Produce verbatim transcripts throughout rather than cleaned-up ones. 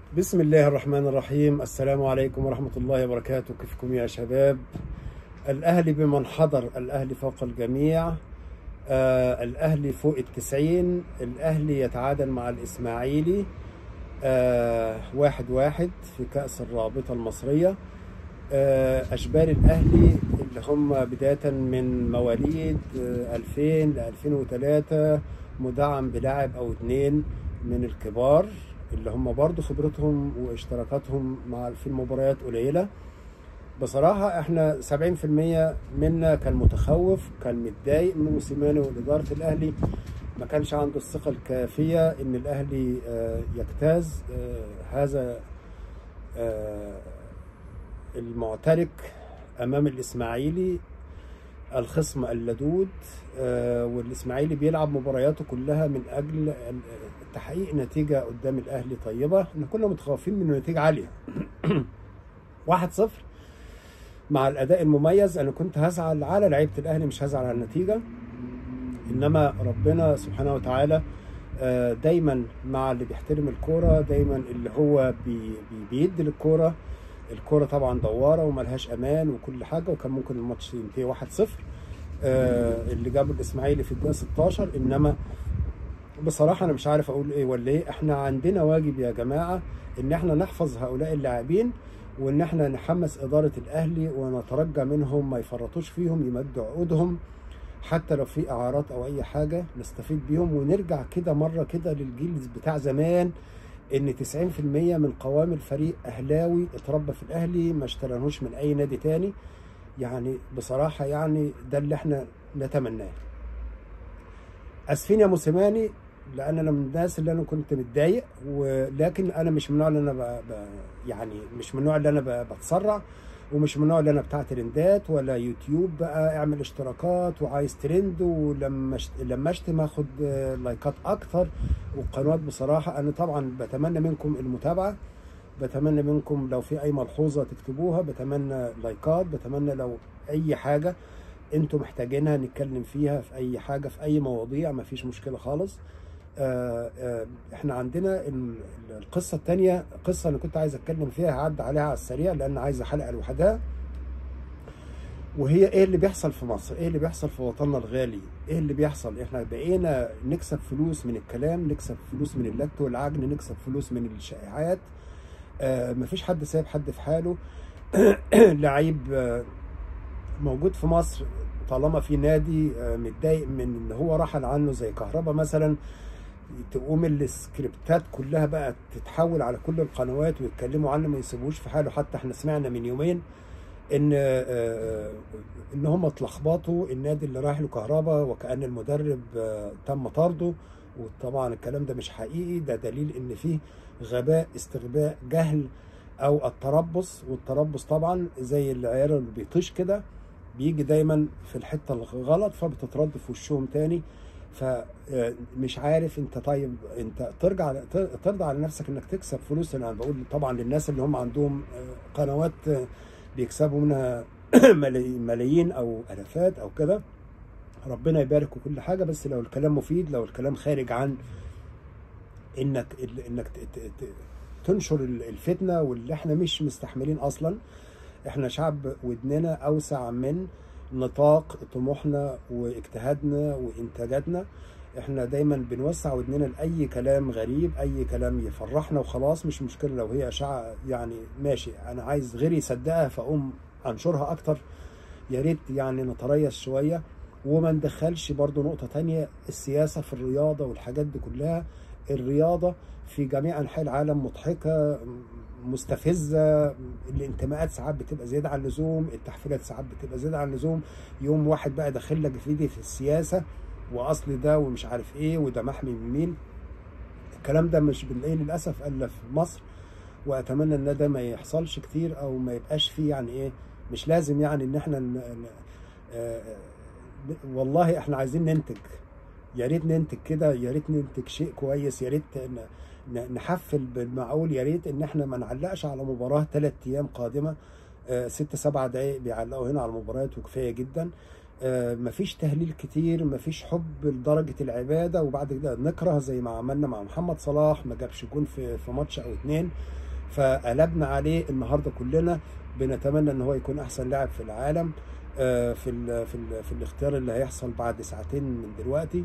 بسم الله الرحمن الرحيم. السلام عليكم ورحمة الله وبركاته. كيفكم يا شباب؟ الأهلي بمن حضر، الأهلي فوق الجميع. آه الأهلي فوق التسعين. الأهلي يتعادل مع الإسماعيلي آه واحد واحد في كأس الرابطة المصرية. آه أشبال الأهلي اللي هم بداية من مواليد آه ألفين ل ألفين وثلاثة، مدعم بلاعب أو اتنين من الكبار اللي هم برضو خبرتهم واشتراكاتهم مع في المباريات قليلة. بصراحة احنا سبعين في المية منا كان متخوف، كان متضايق من موسيماني وإدارة الأهلي، ما كانش عنده الثقة الكافية إن الأهلي يجتاز هذا المعترك أمام الإسماعيلي الخصم اللدود. والإسماعيلي بيلعب مبارياته كلها من أجل تحقيق نتيجة قدام الأهلي طيبة. احنا كنا متخوفين من نتيجة عالية واحد صفر مع الأداء المميز. أنا كنت هزعل على لعيبة الأهلي، مش هزعل على النتيجة، إنما ربنا سبحانه وتعالى دايما مع اللي بيحترم الكورة، دايما اللي هو بي بيدي للكورة. الكورة طبعا دوارة وملهاش أمان وكل حاجة، وكان ممكن الماتش ينتهي واحد صفر اللي جابه الإسماعيلي في الدقيقة ستاشر. إنما بصراحة أنا مش عارف أقول إيه ولا إيه. إحنا عندنا واجب يا جماعة إن إحنا نحفظ هؤلاء اللاعبين، وإن إحنا نحمس إدارة الأهلي ونترجى منهم ما يفرطوش فيهم، يمدوا عقودهم حتى لو في إعارات أو أي حاجة نستفيد بيهم، ونرجع كده مرة كده للجيل بتاع زمان، إن تسعين في المية من قوام الفريق أهلاوي اتربى في الأهلي، ما اشترانوش من أي نادي تاني. يعني بصراحة يعني ده اللي إحنا نتمناه. اسفين يا موسيماني، لان انا من الناس اللي انا كنت متضايق، ولكن انا مش من النوع اللي انا ب... ب... يعني مش من النوع اللي انا ب... بتسرع، ومش من النوع اللي انا بتاع ترندات ولا يوتيوب بقى اعمل اشتراكات وعايز ترند، ولما شت... لما اشتم اخد لايكات اكتر والقنوات. بصراحه انا طبعا بتمنى منكم المتابعه، بتمنى منكم لو في اي ملحوظه تكتبوها، بتمنى لايكات، بتمنى لو اي حاجه انتوا محتاجينها نتكلم فيها في اي حاجه في اي مواضيع، مفيش مشكله خالص. آآ آآ احنا عندنا القصه الثانيه، قصه انا كنت عايز اتكلم فيها، هعدي عليها على السريع لان عايزه حلقه لوحدها، وهي ايه اللي بيحصل في مصر، ايه اللي بيحصل في وطننا الغالي، ايه اللي بيحصل. احنا بقينا نكسب فلوس من الكلام، نكسب فلوس من اللت والعجن، نكسب فلوس من الشائعات. مفيش حد سايب حد في حاله. لعيب موجود في مصر طالما في نادي متضايق من ان هو رحل عنه زي كهربا مثلا، تقوم السكريبتات كلها بقى تتحول على كل القنوات ويتكلموا عنه، ما يسيبوش في حاله. حتى احنا سمعنا من يومين ان ان هم اتلخبطوا النادي اللي راح له كهربا، وكأن المدرب تم طرده. وطبعا الكلام ده مش حقيقي، ده دليل ان فيه غباء، استغباء، جهل، او التربص. والتربص طبعا زي العيال اللي بيطيش كده، بيجي دايما في الحته الغلط فبتترد في وشهم تاني. فمش عارف انت، طيب انت ترجع ترضى على نفسك انك تكسب فلوس. انا بقول طبعا للناس اللي هم عندهم قنوات بيكسبوا منها ملايين او الافات او كده، ربنا يبارك وكل حاجه، بس لو الكلام مفيد، لو الكلام خارج عن انك انك تنشر الفتنه، واللي احنا مش مستحملين اصلا. احنا شعب ودننا اوسع من نطاق طموحنا واجتهادنا وانتاجاتنا. احنا دايما بنوسع ودننا لاي كلام غريب، اي كلام يفرحنا وخلاص، مش مشكله لو هي اشاعه يعني ماشي، انا عايز غيري يصدقها فاقوم انشرها اكتر. يا ريت يعني نتريث شويه، وما ندخلش برضو نقطه تانية، السياسه في الرياضه والحاجات دي كلها. الرياضه في جميع انحاء العالم مضحكه، مستفزه، الانتماءات ساعات بتبقى زياده عن اللزوم، التحفيلات ساعات بتبقى زياده عن اللزوم. يوم واحد بقى داخل لك في ايدي في السياسه، واصل ده ومش عارف ايه، وده محمي من مين. الكلام ده مش بنلاقيه للاسف الا في مصر، واتمنى ان ده ما يحصلش كتير، او ما يبقاش فيه يعني ايه، مش لازم يعني ان احنا ن... آه... والله احنا عايزين ننتج، يا ريت ننتج كده، يا ريت ننتج شيء كويس، يا ريت نحفل بالمعقول. يا ريت ان احنا ما نعلقش على مباراه ثلاث ايام قادمه، ست سبع دقائق بيعلقوا هنا على المباريات وكفايه جدا. آه، مفيش تهليل كتير، مفيش حب لدرجة العبادة، وبعد كده نكره زي ما عملنا مع محمد صلاح، ما جابش جون في في ماتش او اتنين فقلبنا عليه. النهارده كلنا بنتمنى ان هو يكون احسن لاعب في العالم آه، في ال في ال في الاختيار اللي هيحصل بعد ساعتين من دلوقتي.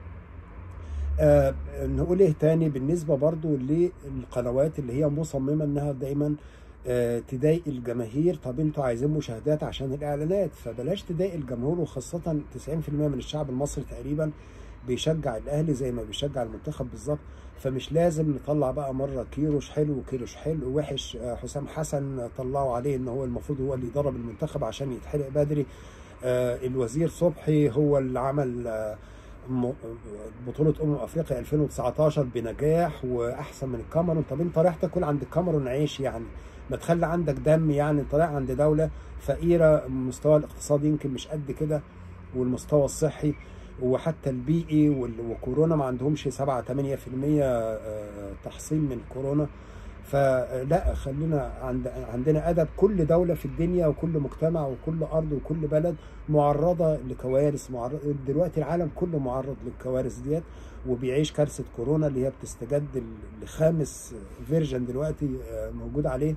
آه نقول ايه تاني بالنسبه برضو للقنوات اللي هي مصممه انها دايما آه تضايق الجماهير. طب انتوا عايزين مشاهدات عشان الاعلانات، فبلاش تضايق الجمهور، وخاصه تسعين في المية من الشعب المصري تقريبا بيشجع الاهلي زي ما بيشجع المنتخب بالظبط. فمش لازم نطلع بقى مره كيروش حلو وكيروش حلو وحش. آه حسام حسن طلعوا عليه ان هو المفروض هو اللي يدرب المنتخب عشان يتحرق بدري. آه الوزير صبحي هو اللي عمل آه بطولة أمم أفريقيا ألفين وتسعتاشر بنجاح وأحسن من الكاميرون. طب أنت رايح تاكل عند الكاميرون عيش يعني؟ ما تخلي عندك دم يعني. أنت رايح عند دولة فقيرة، المستوى الاقتصادي يمكن مش قد كده، والمستوى الصحي وحتى البيئي وكورونا ما عندهمش سبعة تمانية في المية تحصين من كورونا. فلا، خلينا عند عندنا ادب. كل دوله في الدنيا وكل مجتمع وكل ارض وكل بلد معرضه لكوارث. معرض دلوقتي العالم كله معرض للكوارث ديت، وبيعيش كارثه كورونا اللي هي بتستجد لخامس فيرجن دلوقتي موجود عليه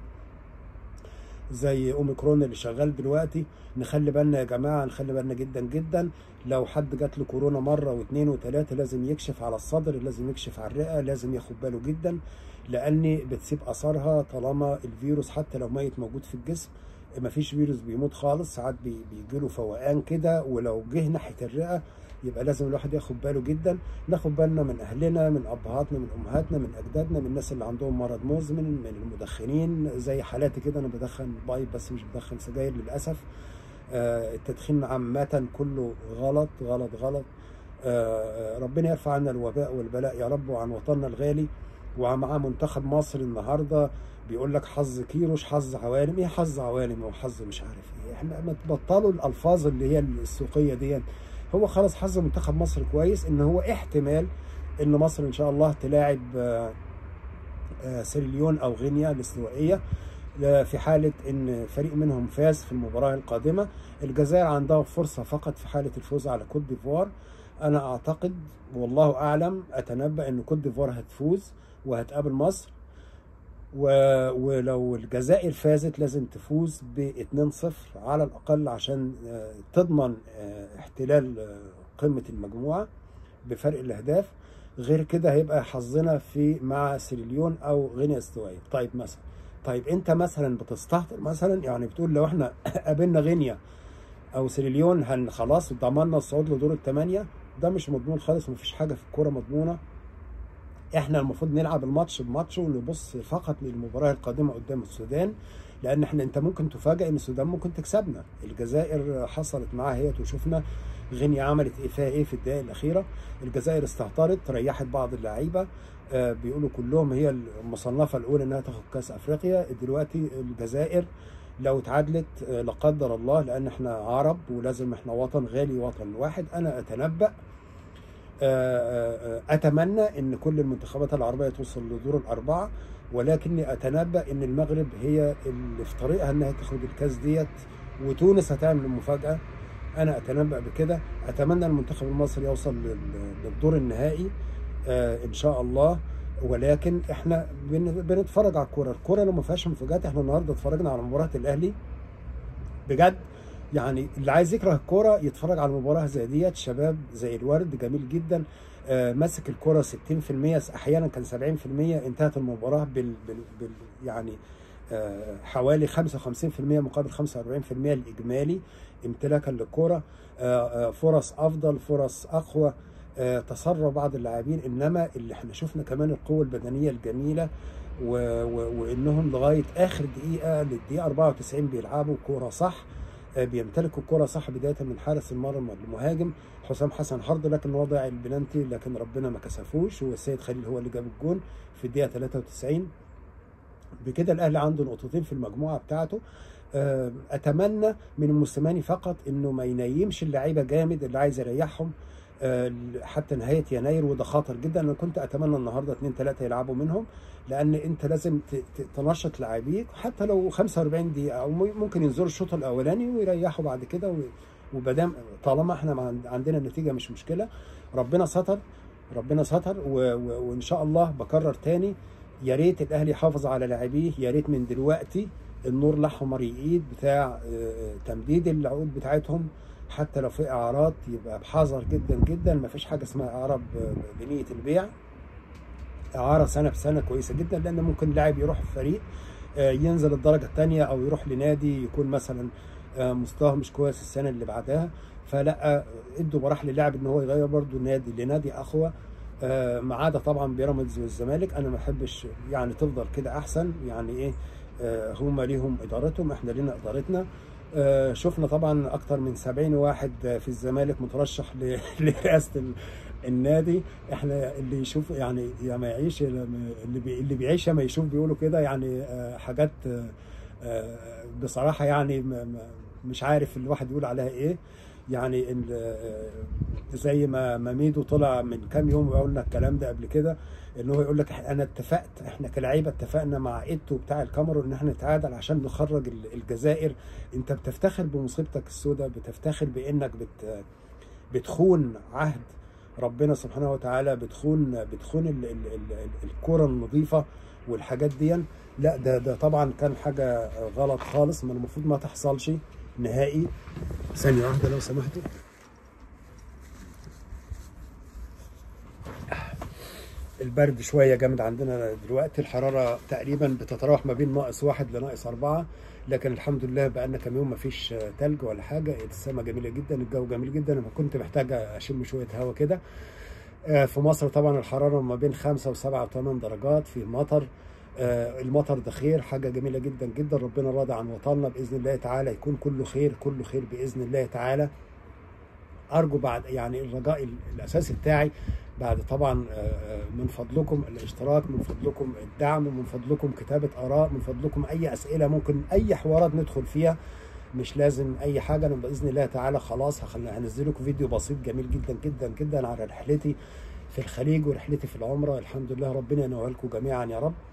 زي اوميكرون اللي شغال دلوقتي. نخلي بالنا يا جماعه، نخلي بالنا جدا جدا. لو حد جات له كورونا مره واثنين وثلاثه لازم يكشف على الصدر، لازم يكشف على الرئه، لازم ياخد باله جدا، لان بتسيب اثرها طالما الفيروس حتى لو ميت موجود في الجسم. مفيش فيروس بيموت خالص، ساعات بيجي له فوقان كده، ولو جه ناحيه الرئه يبقى لازم الواحد ياخد باله جدا. ناخد بالنا من اهلنا، من ابهاتنا، من امهاتنا، من اجدادنا، من الناس اللي عندهم مرض مزمن، من المدخنين زي حالاتي كده. انا بدخن بايب بس مش بدخن سجاير للاسف. آه التدخين عامه كله غلط غلط غلط. آه ربنا يرفع عنا الوباء والبلاء يا رب، وعن وطننا الغالي. ومع منتخب مصر النهارده بيقول لك حظ كيروش، حظ عوالم. ايه حظ عوالم وحظ مش عارف ايه؟ احنا ما تبطلوا الالفاظ اللي هي السوقيه دي. هو خلاص حظ منتخب مصر كويس ان هو احتمال ان مصر ان شاء الله تلاعب سيراليون او غينيا الاستوائيه في حاله ان فريق منهم فاز في المباراه القادمه. الجزائر عندها فرصه فقط في حاله الفوز على كوت ديفوار. انا اعتقد والله اعلم اتنبأ ان كوت ديفوار هتفوز وهتقابل مصر، ولو الجزائر فازت لازم تفوز ب اتنين صفر على الاقل عشان تضمن احتلال قمه المجموعه بفرق الاهداف. غير كده هيبقى حظنا في مع سيراليون او غينيا الاستوائيه. طيب مثلا طيب انت مثلا بتستهتر مثلا، يعني بتقول لو احنا قابلنا غينيا او سيراليون هن خلاص ضمننا الصعود لدور الثمانيه. ده مش مضمون خالص، مفيش حاجه في الكوره مضمونه. احنا المفروض نلعب الماتش بماتش ونبص فقط للمباراه القادمه قدام السودان، لان احنا انت ممكن تفاجئ ان السودان ممكن تكسبنا. الجزائر حصلت معاها هي وشفنا غينيا عملت ايه فيها ايه في الدقائق الاخيره. الجزائر استهترت، ريحت بعض اللعيبه. آه بيقولوا كلهم هي المصنفه الاولى انها تاخد كاس افريقيا. دلوقتي الجزائر لو اتعادلت آه لا قدر الله، لان احنا عرب ولازم احنا وطن غالي، وطن واحد. انا اتنبأ اتمنى ان كل المنتخبات العربيه توصل لدور الاربعه، ولكني اتنبأ ان المغرب هي اللي في طريقها انها تاخد الكاس ديت، وتونس هتعمل المفاجاه. انا اتنبأ بكده. اتمنى المنتخب المصري يوصل للدور النهائي ان شاء الله. ولكن احنا بنتفرج على الكوره، الكوره لو ما فيهاش مفاجات. احنا النهارده اتفرجنا على مباراه الاهلي بجد، يعني اللي عايز يكره الكوره يتفرج على المباراه زي ديت. شباب زي الورد جميل جدا، آه ماسك الكوره ستين في المية، احيانا كان سبعين في المية. انتهت المباراه بال, بال, بال يعني آه حوالي خمسة وخمسين في المية مقابل خمسة وأربعين في المية الاجمالي امتلاكا للكوره. آه آه فرص افضل، فرص اقوى، آه تسرع بعض اللاعبين. انما اللي احنا شفنا كمان القوه البدنيه الجميله، و و وانهم لغايه اخر دقيقه للدقيقه أربعة وتسعين بيلعبوا كوره صح، بيمتلكوا الكرة صح، بداية من حارس المرمى المهاجم حسام حسن حرد، لكن هو ضيع البلانتي، لكن ربنا ما كسفوش، والسيد خليل هو اللي جاب الجون في الدقيقة ثلاثة وتسعين. بكده الأهلي عنده نقطتين في المجموعة بتاعته. أتمنى من موسيماني فقط إنه ما ينيمش اللعيبة جامد، اللي عايز يريحهم حتى نهاية يناير، وده خطر جدا. أنا كنت أتمنى النهاردة اثنين ثلاثة يلعبوا منهم، لأن أنت لازم تنشط لاعبيك حتى لو خمسة وأربعين دقيقة، أو ممكن ينزلوا الشوط الأولاني ويريحوا بعد كده وبدام طالما احنا عندنا النتيجه مش مشكله. ربنا ستر، ربنا ستر، وان شاء الله بكرر تاني، يا ريت الاهلي يحافظ على لاعبيه، يا ريت من دلوقتي النور الاحمر يقيد بتاع تمديد العقود بتاعتهم، حتى لو في اعارات يبقى بحذر جدا جدا. ما فيش حاجه اسمها اعاره بنيه البيع، اعاره سنه بسنه كويسه جدا، لان ممكن لاعب يروح في فريق ينزل الدرجه الثانيه، او يروح لنادي يكون مثلا مستواه مش كويس السنه اللي بعدها، فلا ادوا براح للاعب ان هو يغير برده نادي لنادي اقوى، ما عدا طبعا بيراميدز والزمالك. انا ما بحبش يعني، تفضل كده احسن. يعني ايه، هم ليهم ادارتهم، احنا لينا ادارتنا. شفنا طبعا اكتر من سبعين واحد في الزمالك مترشح لرئاسه النادي. احنا اللي يشوف يعني يا ما يعيش، اللي بي اللي بيعيش ما يشوف، بيقولوا كده يعني. حاجات بصراحه يعني مش عارف الواحد يقول عليها ايه. يعني زي ما ميدو طلع من كام يوم ويقول لنا الكلام ده قبل كده، ان هو يقول لك انا اتفقت، احنا كلاعيبه اتفقنا مع ايتو بتاع الكاميرون ان احنا نتعادل عشان نخرج الجزائر. انت بتفتخر بمصيبتك السوداء، بتفتخر بانك بت بتخون عهد ربنا سبحانه وتعالى، بتخون بتخون الكره النظيفه والحاجات دي. لا ده ده طبعا كان حاجه غلط خالص، ما المفروض ما تحصلش نهائي. ثانيه واحده لو سمحتوا. البرد شويه جامد عندنا دلوقتي، الحراره تقريبا بتتراوح ما بين ناقص واحد لناقص اربعه، لكن الحمد لله بقى لنا كام يوم ما فيش تلج ولا حاجه. السماء جميله جدا، الجو جميل جدا. انا كنت محتاج اشم شويه هواء كده. في مصر طبعا الحراره ما بين خمسة وسبعة وثمان درجات، في مطر. المطر ده خير، حاجه جميله جدا جدا. ربنا راضي عن وطننا باذن الله تعالى، يكون كله خير كله خير باذن الله تعالى. ارجو بعد يعني الرجاء الاساسي بتاعي بعد طبعا من فضلكم الاشتراك، من فضلكم الدعم، من فضلكم كتابه اراء، من فضلكم اي اسئله، ممكن اي حوارات ندخل فيها، مش لازم اي حاجه. انا باذن الله تعالى خلاص هنزل لكم فيديو بسيط جميل جدا جدا جدا على رحلتي في الخليج ورحلتي في العمره. الحمد لله ربنا ينوها لكم جميعا يا رب.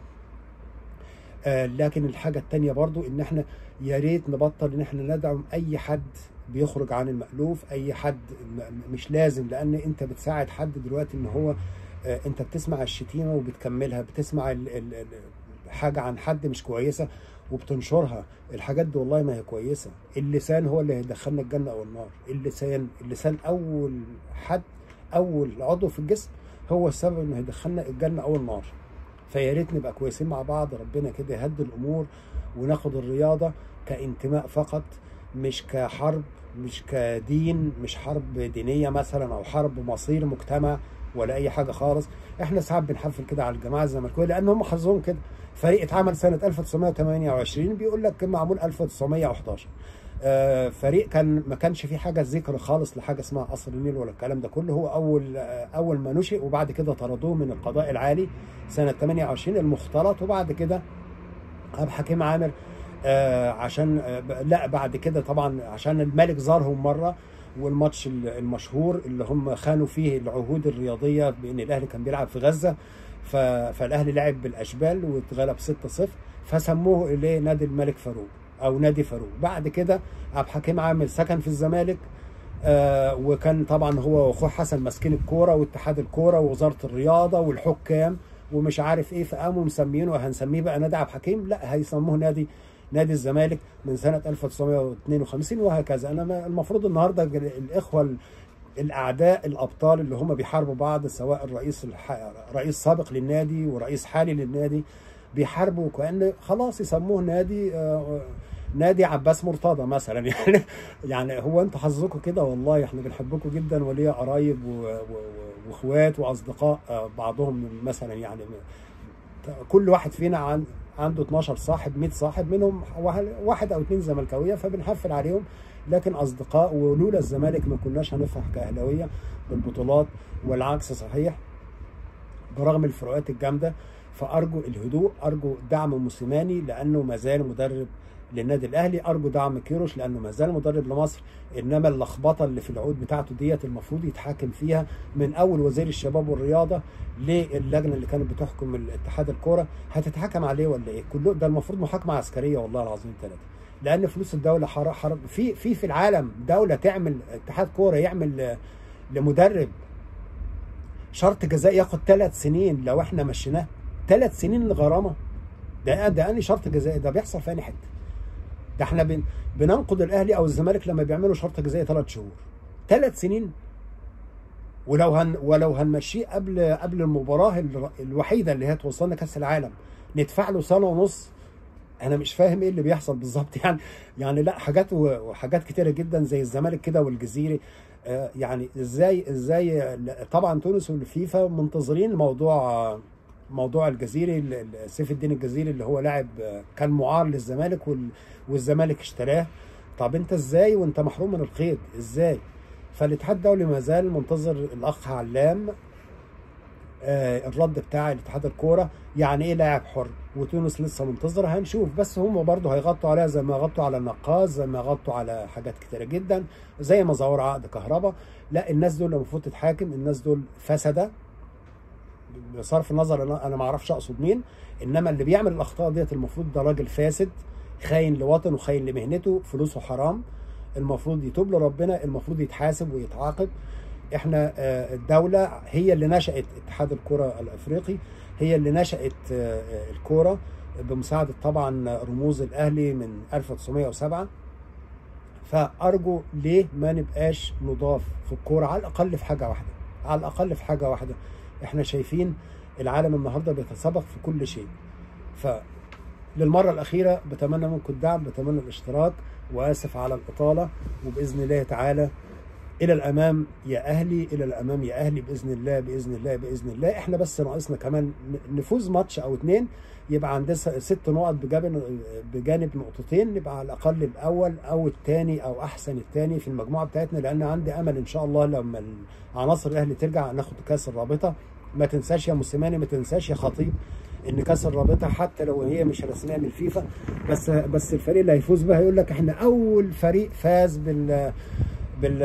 آه لكن الحاجه الثانيه برضو ان احنا يا ريت نبطل ان احنا ندعم اي حد بيخرج عن المألوف، اي حد مش لازم، لان انت بتساعد حد دلوقتي ان هو آه انت بتسمع الشتيمه وبتكملها، بتسمع ال ال ال حاجه عن حد مش كويسه وبتنشرها. الحاجات دي والله ما هي كويسه. اللسان هو اللي هيدخلنا الجنه او النار. اللسان اللسان اول حد، اول عضو في الجسم هو السبب انه هيدخلنا الجنه او النار. فيا ريت نبقى كويسين مع بعض، ربنا كده يهدي الامور، وناخد الرياضه كانتماء فقط، مش كحرب، مش كدين، مش حرب دينيه مثلا او حرب مصير مجتمع ولا اي حاجه خالص. احنا ساعات بنحفل كده على الجماعه الزملكاويه لان هم حظهم كده. فريق اتعمل سنه ألف وتسعمائة وثمانية وعشرين بيقول لك معمول ألف وتسعمائة وأحد عشر. آه فريق كان ما كانش فيه حاجه ذكر خالص لحاجه اسمها قصر النيل ولا الكلام ده كله. هو اول آه اول ما نشئ، وبعد كده طردوه من القضاء العالي سنه ثمانية وعشرين المختلط، وبعد كده عبد الحكيم عامر آه عشان آه لا بعد كده طبعا عشان الملك زارهم مره، والماتش المشهور اللي هم خانوا فيه العهود الرياضيه بان الاهلي كان بيلعب في غزه، فالاهلي لعب بالاشبال واتغلب ستة صفر، فسموه ليه نادي الملك فاروق او نادي فاروق. بعد كده عبد الحكيم عامر سكن في الزمالك، آه وكان طبعا هو واخوه حسن ماسكين الكوره واتحاد الكوره ووزاره الرياضه والحكام ومش عارف ايه، فقاموا مسمينه هنسميه بقى نادي عبد الحكيم، لا هيسموه نادي نادي الزمالك من سنه ألف وتسعمائة واثنين وخمسين وهكذا. انا المفروض النهارده الاخوه الاعداء الابطال اللي هم بيحاربوا بعض، سواء الرئيس الح... رئيس سابق للنادي ورئيس حالي للنادي، بيحاربوا كأن خلاص يسموه نادي آه نادي عباس مرتضى مثلا. يعني يعني هو انتوا حظكم كده، والله احنا بنحبكم جدا، وليا قرايب واخوات واصدقاء آه بعضهم مثلا يعني كل واحد فينا عن عنده اتناشر صاحب مئة صاحب، منهم واحد او اثنين زملكاويه فبنحفل عليهم، لكن اصدقاء. ولولا الزمالك ما كناش هنفرح كاهلاويه بالبطولات، والعكس صحيح برغم الفروقات الجامده. فارجو الهدوء، ارجو دعم موسيماني لانه ما زال مدرب للنادي الاهلي، ارجو دعم كيروش لانه ما زال مدرب لمصر. انما اللخبطه اللي في العقود بتاعته ديت المفروض يتحاكم فيها من اول وزير الشباب والرياضه للجنه اللي كانت بتحكم اتحاد الكوره، هتتحكم عليه ولا ايه؟ كله ده المفروض محاكمه عسكريه والله العظيم ثلاثه. لان فلوس الدوله حرام حرام. في في في العالم دوله تعمل اتحاد كوره يعمل لمدرب شرط جزائي ياخد ثلاث سنين لو احنا مشيناه؟ ثلاث سنين الغرامه ده ده انهي شرط جزائي؟ ده بيحصل في انهي حته؟ ده احنا بن بننقد الاهلي او الزمالك لما بيعملوا شرط جزائي ثلاث شهور، ثلاث سنين. ولو هن ولو هنمشيه قبل قبل المباراه الوحيده اللي هي توصلنا كاس العالم ندفع له سنه ونص. انا مش فاهم ايه اللي بيحصل بالظبط يعني. يعني لا، حاجات وحاجات كتيره جدا زي الزمالك كده والجزيري. آه يعني ازاي ازاي طبعا تونس والفيفا منتظرين موضوع موضوع الجزيري، سيف الدين الجزيري اللي هو لاعب كان معار للزمالك والزمالك اشتراه. طب انت ازاي وانت محروم من القيد ازاي؟ فالاتحاد الدولي ما زال منتظر الاخ علام آه الرد بتاع الاتحاد الكوره، يعني ايه لاعب حر؟ وتونس لسه منتظره، هنشوف. بس هم برضه هيغطوا عليها زي ما غطوا على النقاص، زي ما غطوا على حاجات كتيره جدا، زي ما زوروا عقد كهرباء. لا، الناس دول المفروض تتحاكم، الناس دول فسده بصرف النظر انا انا ما اعرفش اقصد مين، انما اللي بيعمل الاخطاء ديت المفروض ده راجل فاسد، خاين لوطنه وخاين لمهنته، فلوسه حرام، المفروض يتوب لربنا، المفروض يتحاسب ويتعاقب. احنا الدوله هي اللي نشأت اتحاد الكره الافريقي، هي اللي نشأت الكوره بمساعده طبعا رموز الاهلي من ألف وتسعمائة وسبعة. فارجو ليه ما نبقاش نضاف في الكوره على الاقل في حاجه واحده، على الاقل في حاجه واحده. احنا شايفين العالم النهارده بيتسابق في كل شيء. فللمره الاخيره بتمنى منكم الدعم، بتمنى الاشتراك، واسف على الاطاله، وباذن الله تعالى الى الامام يا اهلي، الى الامام يا اهلي، باذن الله باذن الله باذن الله. احنا بس ناقصنا كمان نفوز ماتش او اتنين، يبقى عندنا ست نقط بجانب بجانب نقطتين، نبقى على الاقل الاول او الثاني او احسن الثاني في المجموعه بتاعتنا، لان عندي امل ان شاء الله لما عناصر الاهلي ترجع ناخد كاس الرابطه. ما تنساش يا موسيماني، ما تنساش يا خطيب، ان كاس الرابطه حتى لو هي مش رسميه من الفيفا، بس بس الفريق اللي هيفوز بها هيقول لك احنا اول فريق فاز بال بال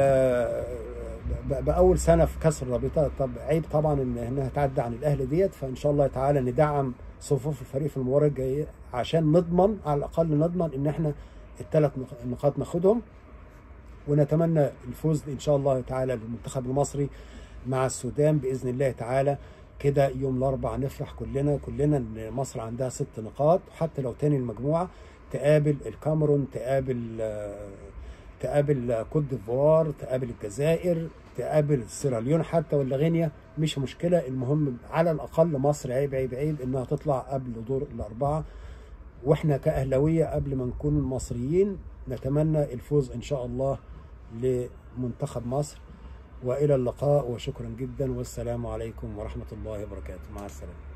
باول سنه في كاس الرابطه. طب عيب طبعا ان انها تعدي عن الاهلي ديت. فان شاء الله تعالى ندعم صفوف الفريق في المباراه الجايه عشان نضمن، على الاقل نضمن ان احنا الثلاث نقاط ناخدهم، ونتمنى الفوز ان شاء الله تعالى للمنتخب المصري مع السودان باذن الله تعالى. كده يوم الاربعاء نفرح كلنا كلنا ان مصر عندها ست نقاط، حتى لو تاني المجموعه تقابل الكاميرون، تقابل تقابل كوت ديفوار، تقابل الجزائر، تقابل سيراليون حتى ولا غينيا، مش مشكله. المهم على الاقل مصر عيب عيب عيب انها تطلع قبل دور الاربعه. واحنا كاهلاويه قبل ما نكون مصريين نتمنى الفوز ان شاء الله لمنتخب مصر. والى اللقاء وشكرا جدا، والسلام عليكم ورحمه الله وبركاته. مع السلامه.